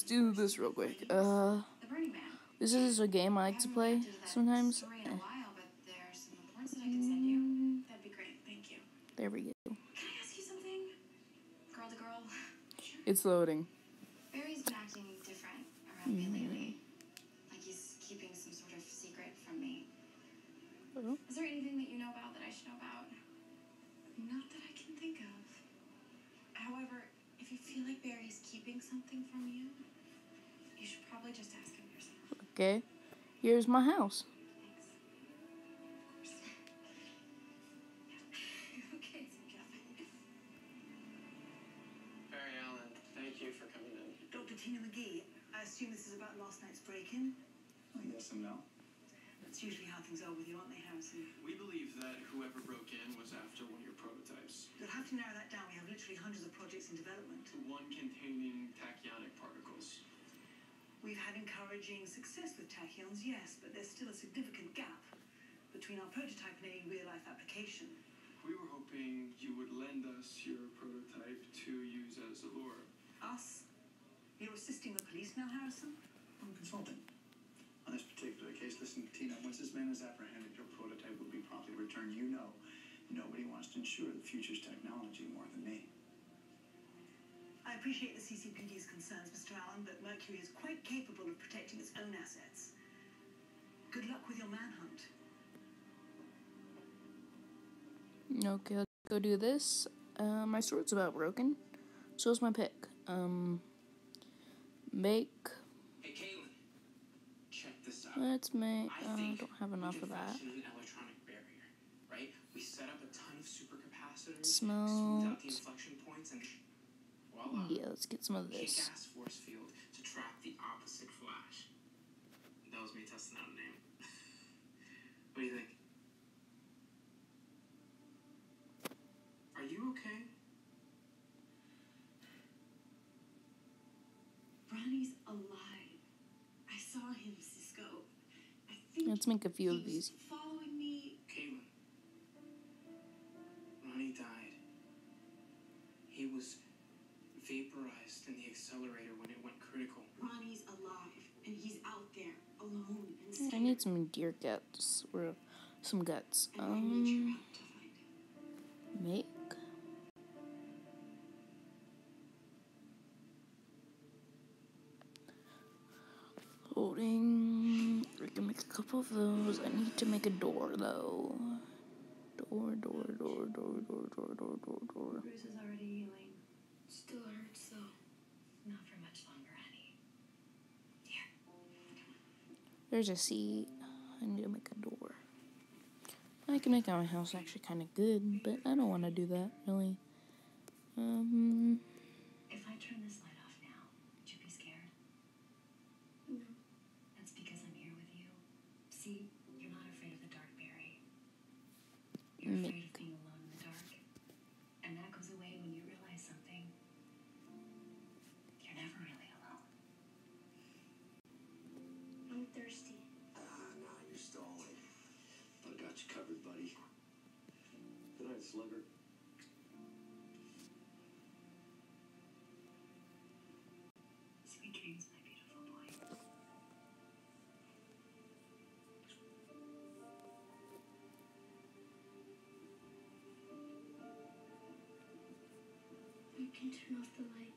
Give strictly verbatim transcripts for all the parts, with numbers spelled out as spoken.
let's do this real quick. Uh, this is a game I like to play sometimes. Eh. Mm, That'd be great, thank you. there we go. Can I ask you something? Girl to girl? Sure. It's loading. Barry's been acting different around me lately. Like he's keeping some sort of secret from me. Oh. Is there anything that you know about that I should know about? Not that I can think of. However, if you feel like Barry's keeping something from you, you should probably just ask him yourself. Okay. Here's my house. Thanks. Of course. Okay, so Jeff. Barry Allen, thank you for coming in. Doctor Tina McGee, I assume this is about last night's break-in? Oh, yes and no. That's usually how things are with you, aren't they, Harrison? We believe that whoever broke in was after one of your prototypes. You'll have to narrow that down. We have literally hundreds of projects in development. One containing tachyonic particles. We've had encouraging success with tachyons, yes, but there's still a significant gap between our prototype and any real-life application. We were hoping you would lend us your prototype to use as a lure. Us? You're assisting the police now, Harrison? I'm consulting. On this particular case, listen, Tina, once this man is apprehended, your prototype will be promptly returned. You know, nobody wants to ensure the future's technology more than me. I appreciate the C C P D's concerns, Mister Allen, but Mercury is quite capable of protecting its own assets. Good luck with your manhunt. Okay, let's go do this. Uh, my sword's about broken. So is my pick. Um, make. Hey, Caitlin, check this out. Let's make. I uh, think don't have enough we of can that. fashion an electronic barrier, right? We set up a ton of supercapacitors, Smelt. smooth out the inflection points, and voila. Yeah, let's get some of this. Kick-ass force field to trap the opposite flash. That was me testing out a name. What do you think? Are you okay? Ronnie's alive. I saw him, Cisco. I think Let's make a few he of these. was following me. Caitlin. Ronnie died. He was vaporized in the accelerator when it went critical. Ronnie's alive, and he's out there alone and scared. I need some deer guts or some guts. And I need your Um, help to find him. make. Holding. We can make a couple of those. I need to make a door though. Door, door, door, door, door, door, door, door, door. Bruce is already healing. Still hurts, though. Not for much longer, honey. Here. There's a seat. I need to make a door. I can make my house actually kind of good, but I don't want to do that really. Um. If I turn this light off now, would you be scared? No. That's because I'm here with you. See, you're not afraid of the dark, Barry. You're Make. afraid of being alone in the dark. And that goes away when you realize something. You're never really alone. I'm thirsty. Ah, nah, you're stalling. I got you covered, buddy. Good night, Slugger. Sweet dreams, my beautiful boy. You can turn off the light.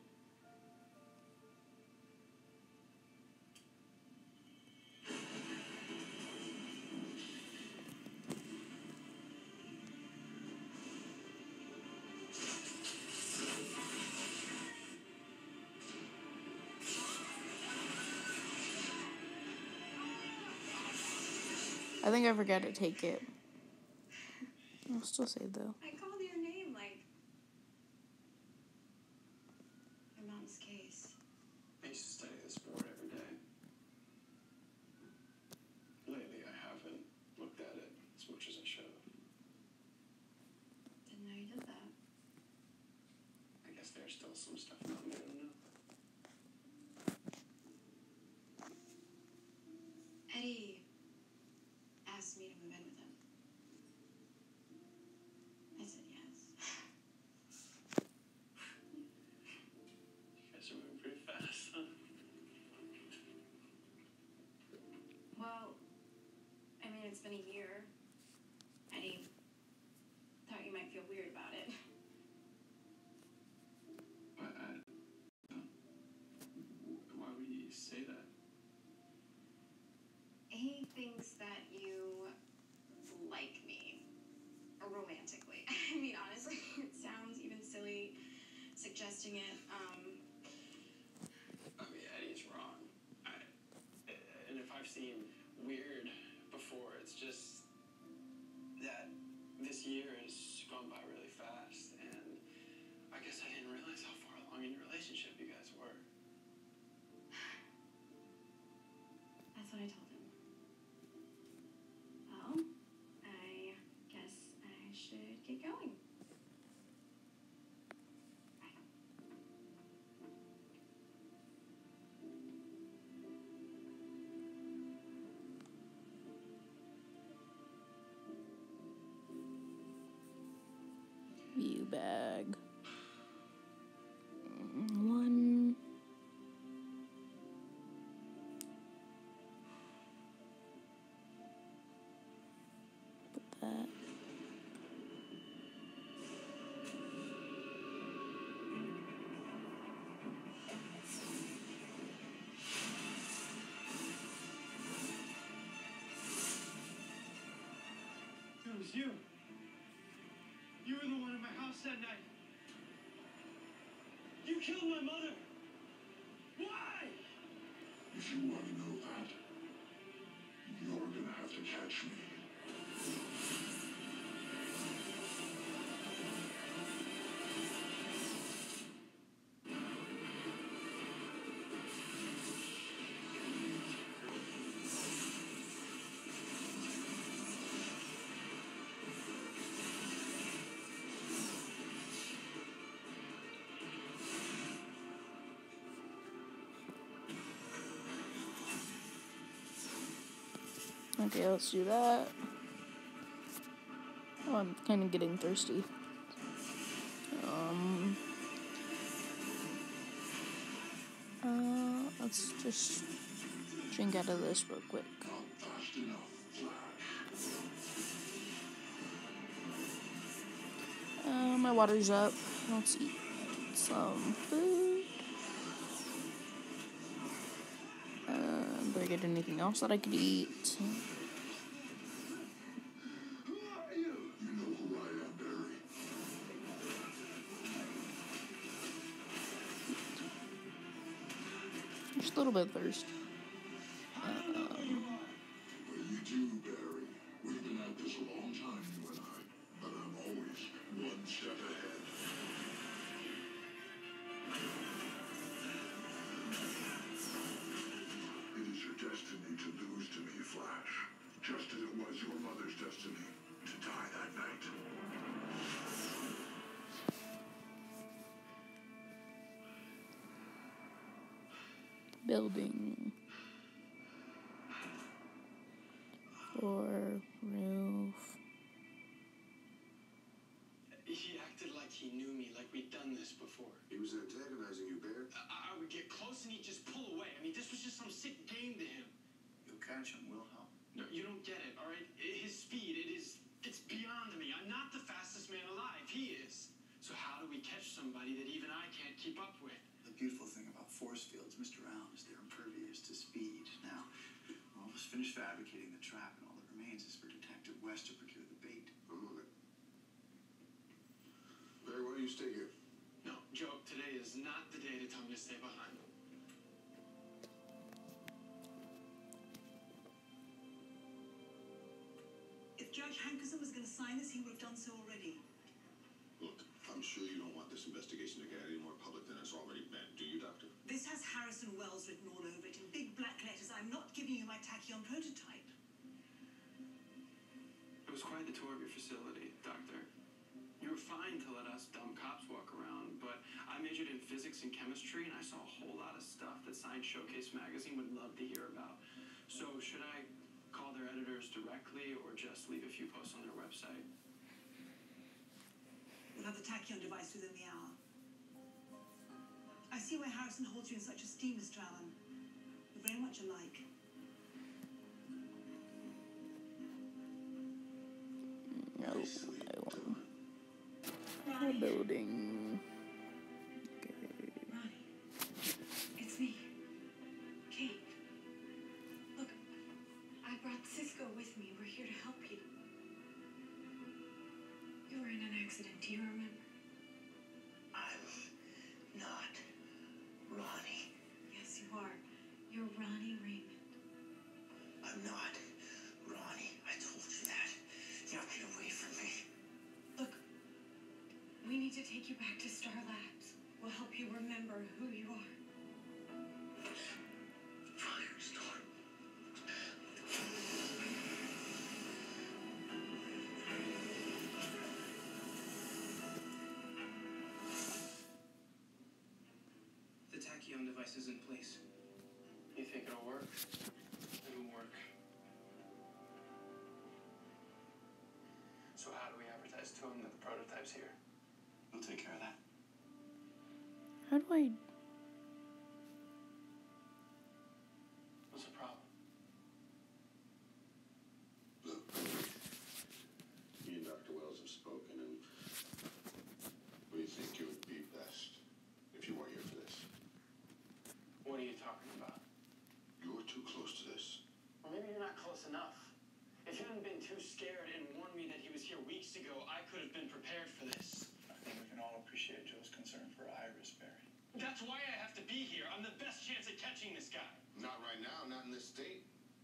I think I forgot to take it. I'll still save though. I called your name like your mom's case. I used to study this board every day. Lately, I haven't looked at it as much as I should have. Didn't know you did that. I guess there's still some stuff out there to know. Eddie asked me to move in with him. I said yes. You guys are moving pretty fast, huh? what I told him. Well, I guess I should get going. View bag. One. Put that. It was you. You were the one in my house that night. You killed my mother. Why? If you want to know that, you're gonna have to catch me. Okay, let's do that. Oh, I'm kind of getting thirsty. Um. Uh, let's just drink out of this real quick. Uh, my water's up. Let's eat some food. Uh, do I get anything else that I could eat? Just a little bit thirsty. Um, What do you do, Barry? We've been at this a long time, you and I, but I'm always one step ahead. It is your destiny to lose to me, Flash, just as it was your mother's destiny to die that night. building. Floor, roof. He acted like he knew me, like we'd done this before. He was antagonizing you, Bear. I, I would get close and he'd just pull away. I mean, this was just some sick game to him. You'll catch him, Wilhelm. No, you don't get it, all right? I- His speed, it is, it's beyond me. I'm not the fastest man alive. He is. So how do we catch somebody that even I can't keep up with? The beautiful thing about force fields, Mister Allen, is they're impervious to speed. Now, we're almost finished fabricating the trap, and all that remains is for Detective West to procure the bait. I'm on it. Barry, why don't you stay here? No, Joe, today is not the day to tell me to stay behind. If Judge Hankerson was going to sign this, he would have done so already. Look, I'm sure you don't want this investigation to get any more public than it's already been, do you, Doctor? This has Harrison Wells written all over it in big black letters. I'm not giving you my tachyon prototype. It was quite the tour of your facility, Doctor. You were fine to let us dumb cops walk around, but I majored in physics and chemistry, and I saw a whole lot of stuff that Science Showcase magazine would love to hear about. So should I call their editors directly or just leave a few posts on their website? We'll have the tachyon device within the hour. I see why Harrison holds you in such esteem, Mister Allen. We're very much alike. No, I want a building. Okay. Ronnie, it's me, Kate. Look, I brought Cisco with me. We're here to help you. You were in an accident, do you remember? I'm not Ronnie. Yes, you are. You're Ronnie Raymond. I'm not Ronnie. I told you that. Now get away from me. Look, we need to take you back to Star Labs. We'll help you remember who you are. Firestorm. devices in place. You think it'll work? It'll work. So how do we advertise to him that the prototype's here? We'll take care of that. How do I... What's the problem? Look, you and Doctor Wells have spoken, and we think it would be best if you weren't here for this. What are you talking about? You're too close to this. Or maybe you're not close enough. If you hadn't been too scared and warned me that he was here weeks ago, I could have been prepared for this. I think we can all appreciate Joe's concern for Iris, Barry. That's why I have to be here. I'm the best chance at catching this guy. Not right now, not in this state.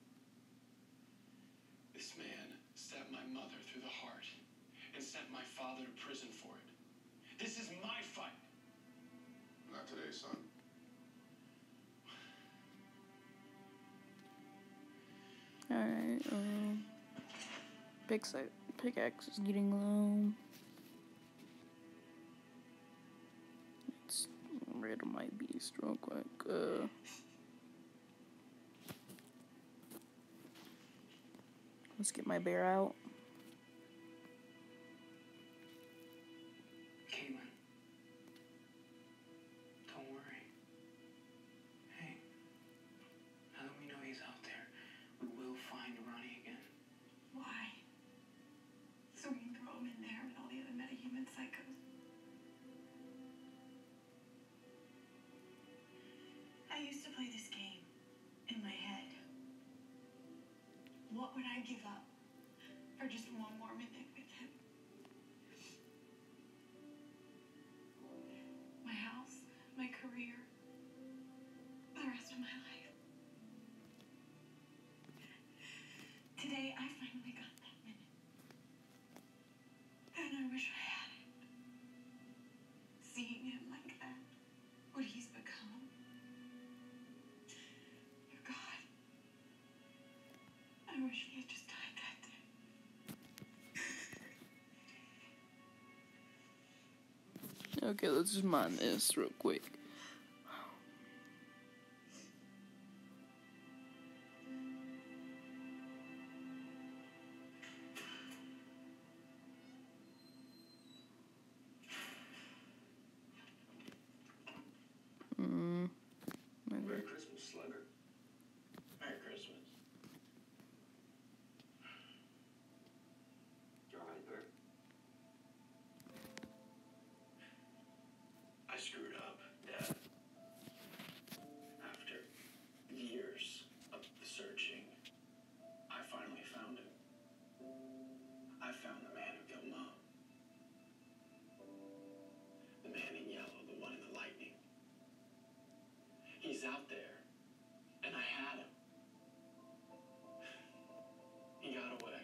This man stabbed my mother through the heart and sent my father to prison for it. This is my fight. Not today, son. Alright, um... Pickaxe, pickaxe is getting low. Let's get rid of my beast real quick. Uh... Let's get my bear out. Caitlin. Don't worry. Hey, now that we know he's out there, we will find Ronnie again. Why? So we can throw him in there with all the other metahuman psychos. I used to play this game in my head. What would I give up for just one more minute with him? My house, my career, the rest of my life. Today, I finally got that minute. And I wish I had it. Seeing him like that, what he's become. God. I wish he had just died that day. Okay, let's just mine this real quick. Hmm. Merry Christmas, Slugger. Merry Christmas. You all right, Bert? I screwed up, Dad. After years of searching, I finally found him. I found the man who killed Mom. The man in yellow, the one in the lightning. He's out there, and I had him. He got away.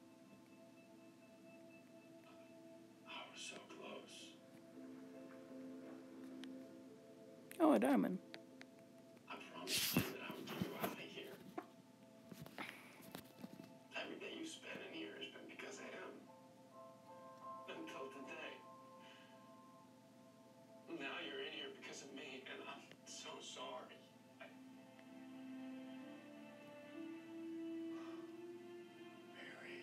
I was so close. Oh, a diamond. I promised you that I would get you out of here. Every day you spent in here has been because of him. Until today. Now you're in here because of me, and I'm so sorry. I... Barry.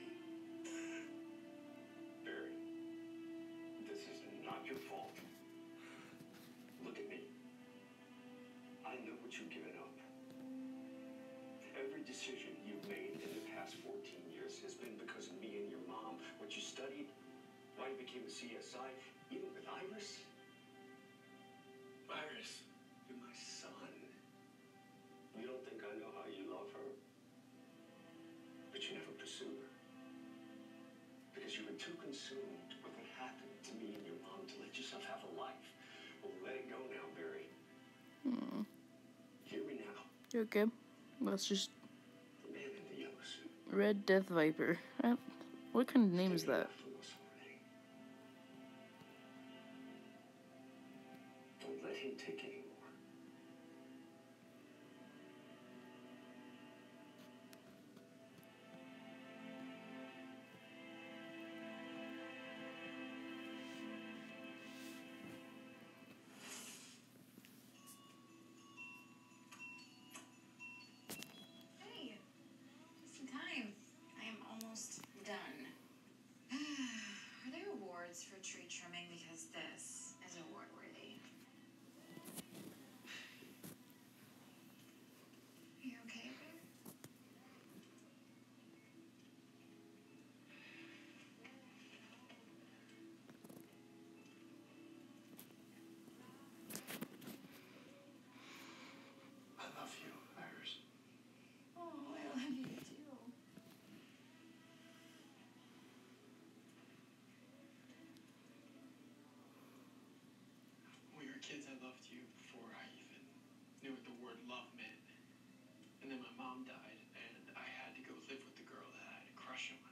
Barry, this is not your fault. Look at me. I know what you've given up. Every decision you've made in the past fourteen years has been because of me and your mom. What you studied, why you became a C S I, even with Iris. Iris, you're my son. You don't think I know how you love her? But you never pursued her. Because you were too consumed with what happened to me and your mom to let yourself have a life. Well, let it go now, Barry. Hmm. Hear me now. Okay. Let's just... The man in the yellow suit. Red Death Viper. Uh, what kind of name is that? Don't let him take any more. as this is award worthy. Are you okay, babe? I love you, Iris. Oh, I love you too. When we were kids, I loved you before I even knew what the word love meant. And then my mom died, and I had to go live with the girl that I had a crush on.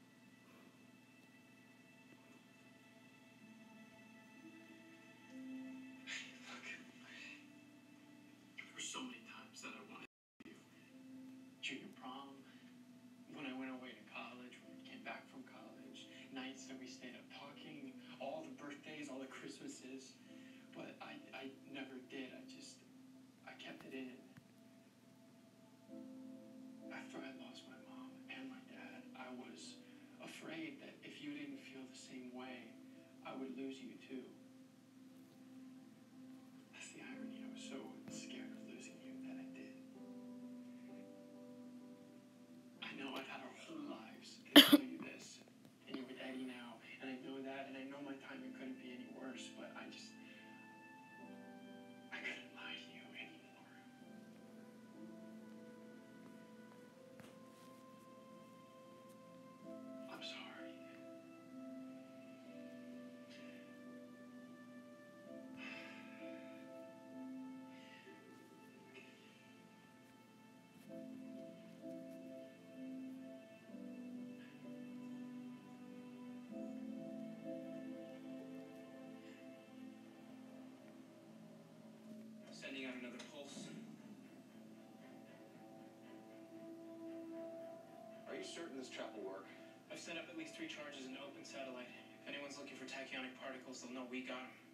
Look, there were so many times that I wanted you. Junior prom, when I went away to college, when we came back from college, nights that we stayed up talking, all the birthdays, all the Christmases. But I, I never did. I just, I kept it in. After I lost my mom and my dad, I was afraid that if you didn't feel the same way, I would lose you too. That's the irony. I was so scared of losing you that I did. I know I've had our whole lives to tell you this, and you're with Eddie now, and I know that, and I know my timing couldn't be any worse, but I just, I couldn't lie to you anymore. I'm sorry. Sending out another pulse. Are you certain this trap will work? I've set up at least three charges in open satellite. If anyone's looking for tachyonic particles, they'll know we got them.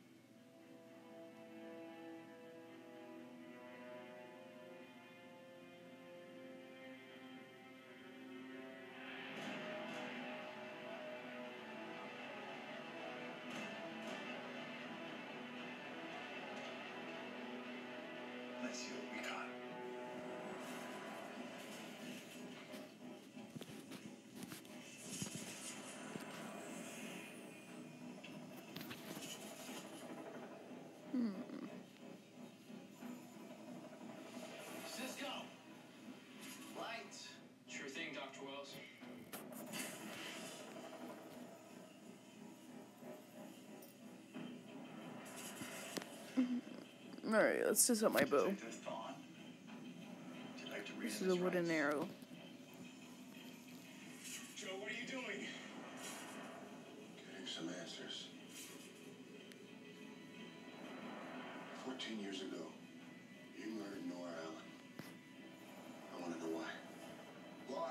Let's see what we got. Cisco! Lights! Sure thing, Doctor Wells. Alright, let's just up my bow. Detective Thawne. Would you like to read This in is a his wooden rights? arrow. Joe, what are you doing? Getting some answers. Fourteen years ago, you murdered Nora Allen. I want to know why. Why?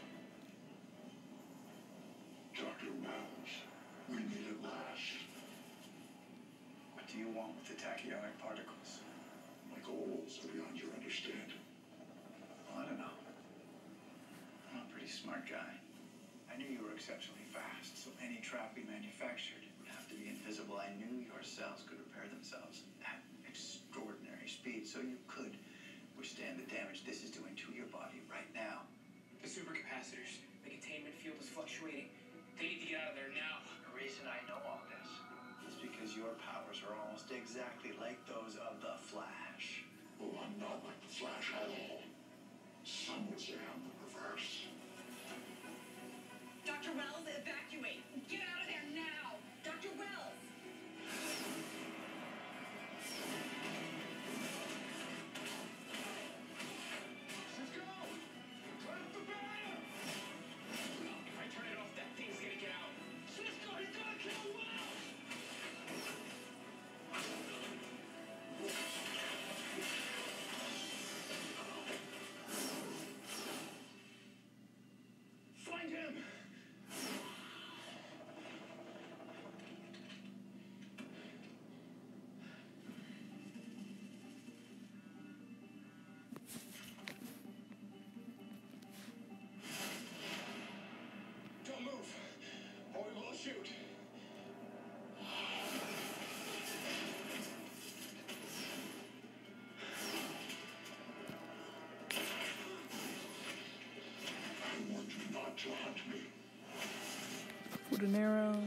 Doctor Wells, we meet at last. What do you want with the tachyonic particles? My goals are beyond your understanding. Well, I don't know. I'm a pretty smart guy. I knew you were exceptionally fast, so any trap we manufactured would have to be invisible. I knew your cells could repair themselves at extraordinary speed, so you could withstand the damage this is doing to your body right now. The supercapacitors. The containment field is fluctuating. They need to get out of there now. The reason I know all this is because your powers are almost exactly like those of the Flash. Oh, I'm not like the Flash at all. Some would say I'm the reverse. Doctor Wells, evacuate. Get out of there now. Doctor Wells. Cisco! Turn off the banner! If I turn it off, that thing's gonna get out. Cisco, he's gonna kill Wells! Shoot an arrow.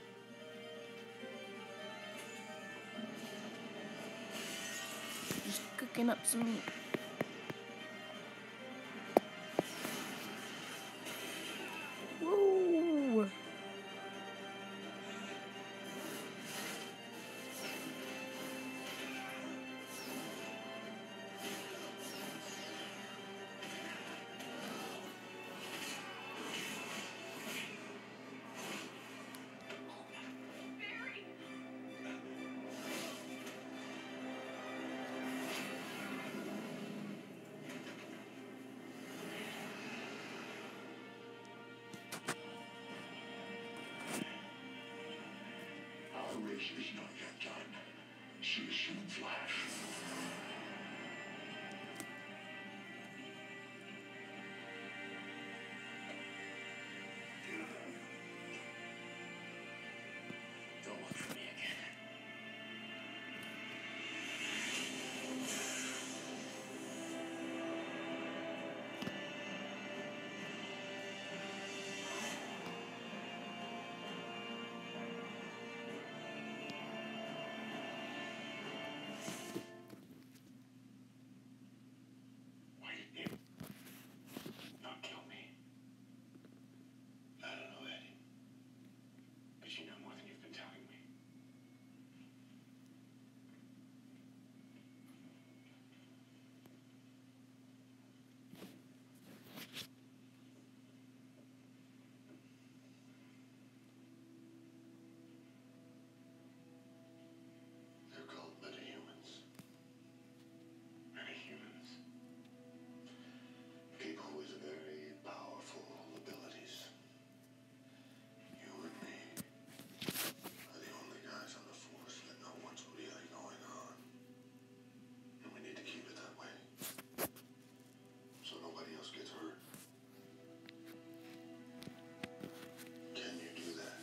Just cooking up some meat. Woo! Our race is not yet done. See you soon, Flash. Don't look for me again. Why didn't you not kill me? I don't know, Eddie. But you know more than you've been telling me. They're called metahumans. Metahumans. People with very powerful abilities. You and me are the only guys on the force that know what's really going on. And we need to keep it that way. So nobody else gets hurt. Can you do that?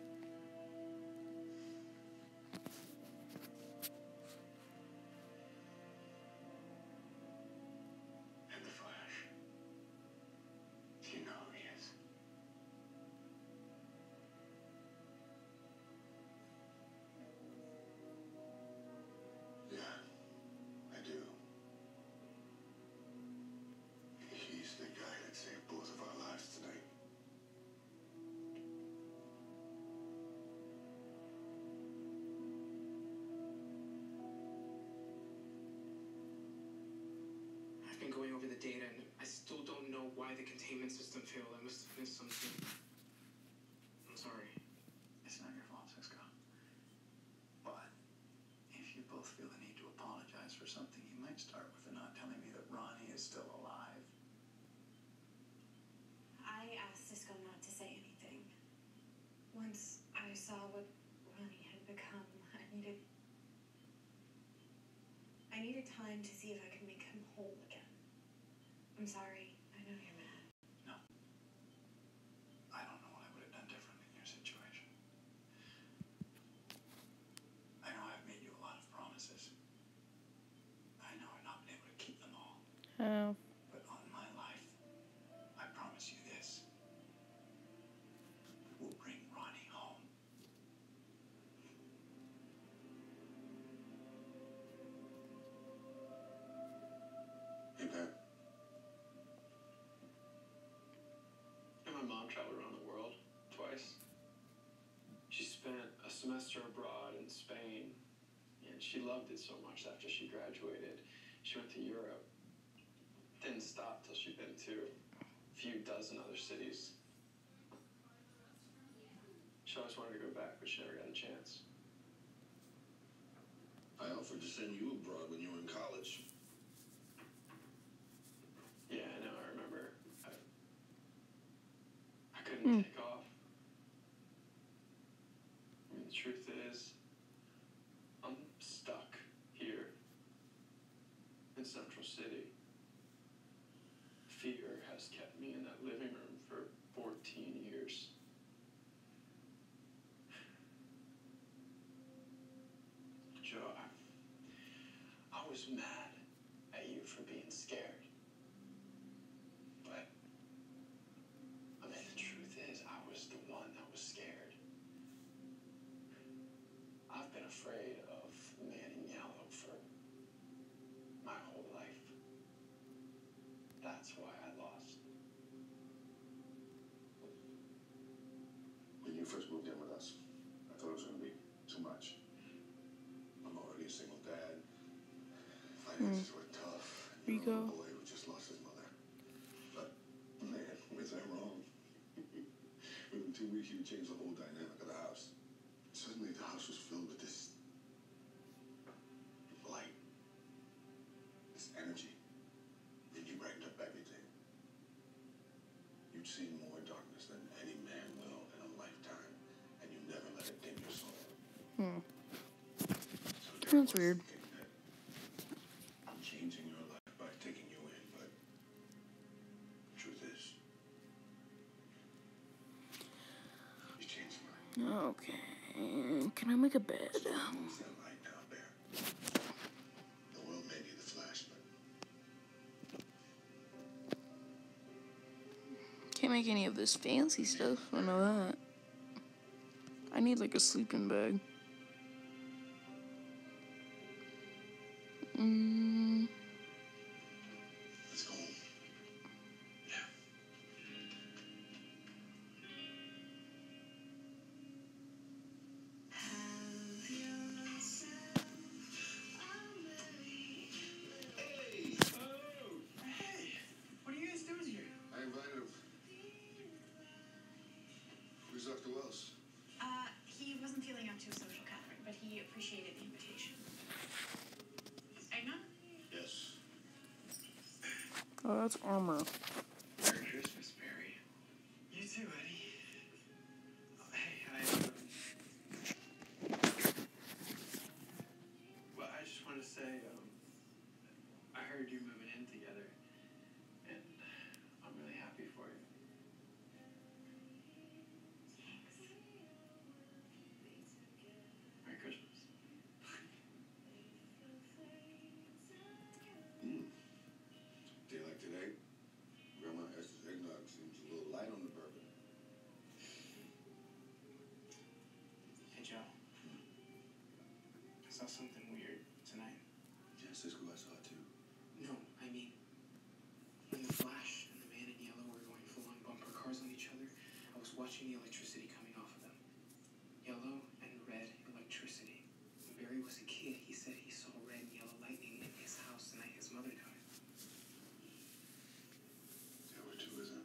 And the Flash? Do you know who he is? Yeah, I do. He's the guy that saved both of our lives tonight. I've been going over the data and I still don't know why the containment system failed. I must have missed something. I'm sorry. It's not your fault, Cisco. But if you both feel the need to apologize for something, you might start with the not telling me that Ronnie is still alive. I asked Cisco not to say anything. Once I saw what Ronnie had become, I needed. I needed time to see if I could make him whole again. I'm sorry. I know you're mad. No. I don't know what I would have done different in your situation. I know I've made you a lot of promises. I know I've not been able to keep them all. Oh. But on my life, I promise you this. We'll bring Ronnie home. Hey, Pat. And my mom traveled around the world twice. She spent a semester abroad in Spain, and she loved it so much after she graduated. She went to Europe. Didn't stop till she'd been to a few dozen other cities. She always wanted to go back, but she never got a chance. I offered to send you abroad when you were in college. Yeah, I know, I remember. I, I couldn't take off. I mean, the truth is, I'm stuck here in Central City. Fear has kept me in that living room for fourteen years. Joe, I, I was mad at you for being scared. But, I mean, the truth is, I was the one that was scared. afraid of the man in yellow for my whole life. That's why I lost. When you first moved in with us, I thought it was going to be too much. I'm already a single dad. Finances were tough. You Rico. know, a boy who just lost his mother. But, man, was I wrong? Within two weeks, you changed the whole dynamic of the house. Suddenly, the house was filled with this light, this energy. And you brightened up everything. You'd seen more darkness than any man will in a lifetime, and you never let it dim your soul. Hmm. So That's weird. I'm changing your life by taking you in, but the truth is, you changed mine. Okay. Can I make a bed? So who's that light now, Bear? The world may be the Flash, but Can't make any of this fancy stuff. I know that. I need like a sleeping bag. Mm. let's go home. Yeah. Hey! Oh! Hey! What are you guys doing here? I invited him. Who's Doctor Wells? Uh, he wasn't feeling up to a social, Catherine, but he appreciated the invitation. Eggnog? Yes. Oh, that's armor. Merry Christmas, Barry. You too, Eddie. Oh, hey, I, um... Well, I just want to say, um... I heard you're moving in together, and I'm really happy for you. Merry Christmas. Mm. Day like today, Grandma Esther's eggnog seems a little light on the bourbon. Hey, Joe. I saw something weird tonight. Yeah, Cisco, I saw it too. No, I mean, when the Flash and the man in yellow were going full-on bumper cars on each other, I was watching the electricity coming off of them. Yellow and red electricity. When Barry was a kid, he said he saw red and yellow lightning in his house the night his mother died. Yeah, where to, isn't it?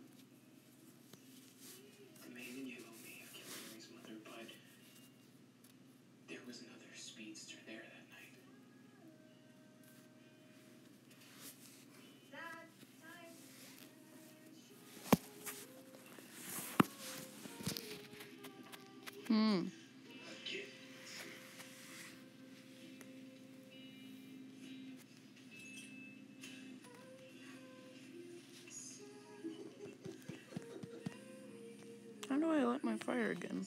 The man in yellow may have killed Mary's mother, but there was another speedster there that night. Hmm. Kid. How do I light my fire again?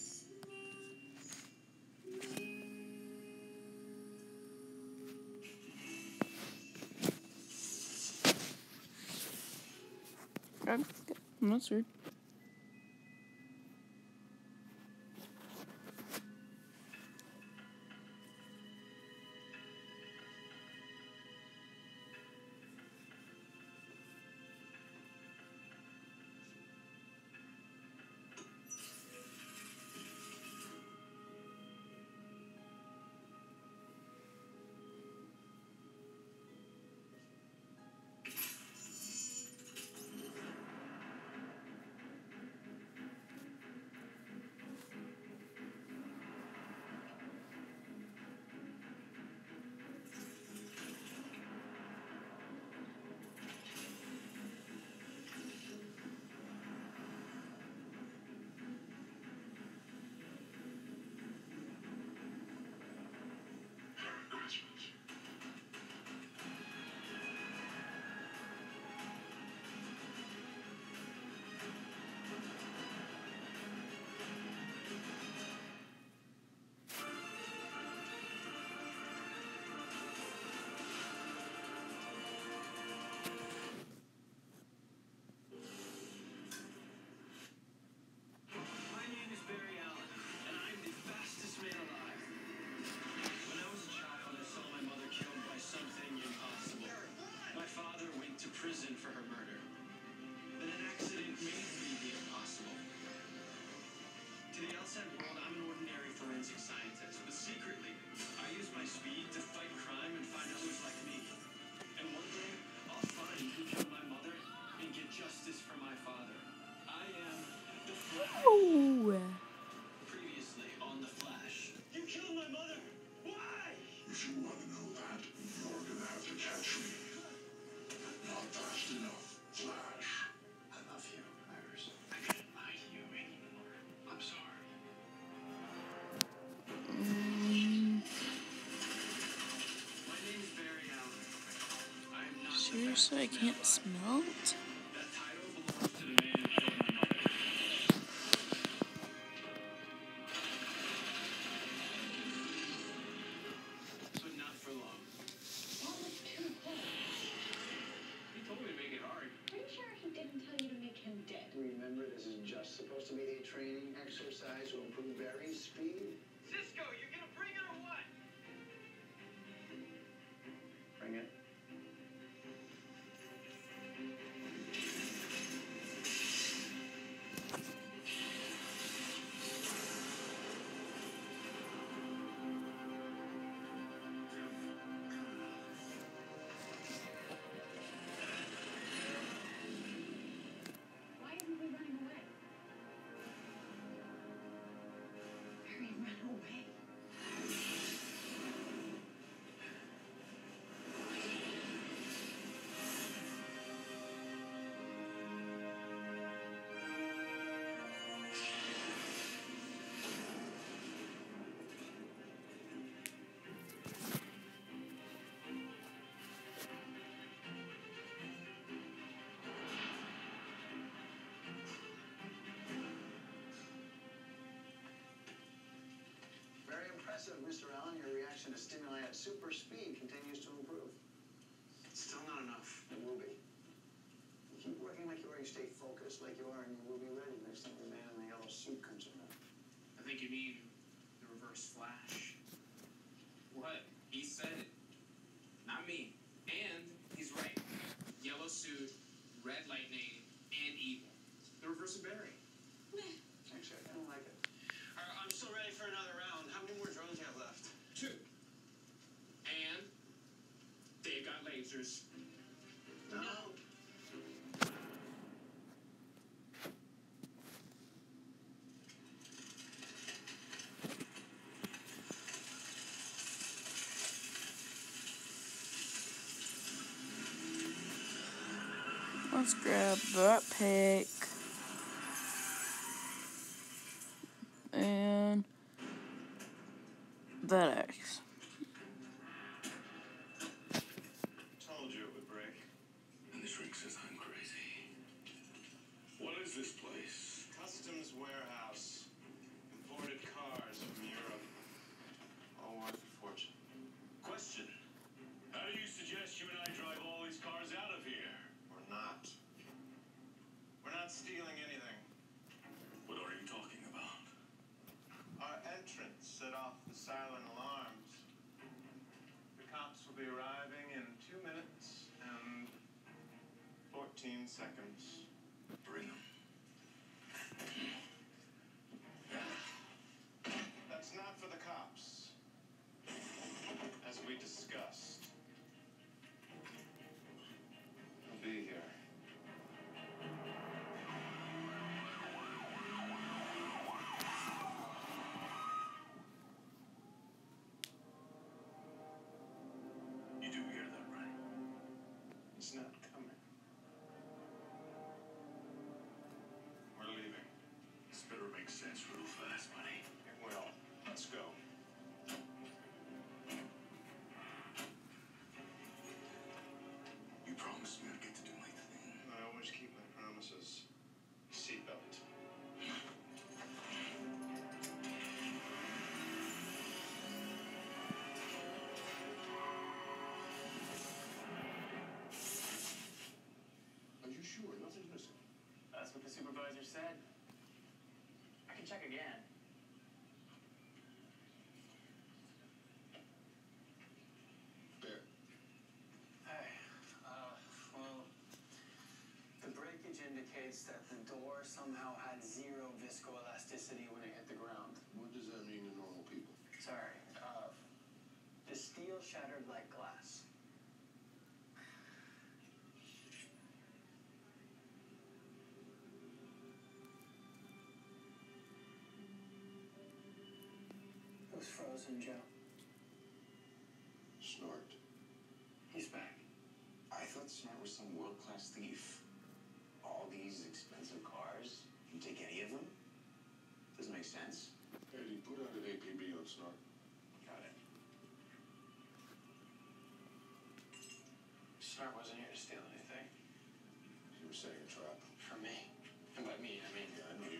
Okay. That's weird. just so I can't smelt? That title belongs to the man who killed my mother. But not for long. That was too close. He told me to make it hard. Are you sure he didn't tell you to make him dead? Remember, this is just supposed to be a training exercise to improve Barry's speed. Cisco, you gonna bring it or what? Bring it. Why isn't he running away? Barry ran away. Very impressive, Mister Allen. Your reaction to stimuli at super speed continues to improve. Still not enough. It will be. You keep working like you are, you stay focused like you are, and you will be ready next time the man in the yellow suit comes around. I think you mean the reverse flash. What? He said it. Not me. And he's right. Yellow suit, red lightning, and evil. The reverse of Barry. Actually, I don't like it. All right, I'm still ready for another round. How many more drones do you have left? Two. And they've got lasers. No. Let's grab that pick. And that axe. Told you it would break. And the shrink says I'm crazy. What is this place? Customs warehouse. Imported cars from Europe. All worth a fortune. Question. How do you suggest you and I drive all these cars out of here? We're not. We're not stealing anything. What are you talking about? Our entrance set off the silent alarms. The cops will be arriving in two minutes and fourteen seconds. Bring them. That's not for the cops. As we discussed. We'll be here. You do hear that, right? It's not coming. We're leaving. This better make sense real fast, buddy. It will. Let's go. You promised me I'd get to do my thing. I always keep my promises. Seatbelt. Are you sure? Nothing's missing. That's what the supervisor said. I can check again. Bear. Hey, uh, well, the breakage indicates that the door somehow had zero viscoelasticity when it hit the ground. What does that mean to normal people? Sorry, uh, the steel shattered like glass. It was frozen, Joe. Snort. He's back. I thought Snort was some world-class thief. All these expensive cars, you take any of them? Doesn't make sense. Eddie, put out an A P B on Snort. Got it. Snort wasn't here to steal anything. setting a trap. For me. And by me, I mean... Yeah, I know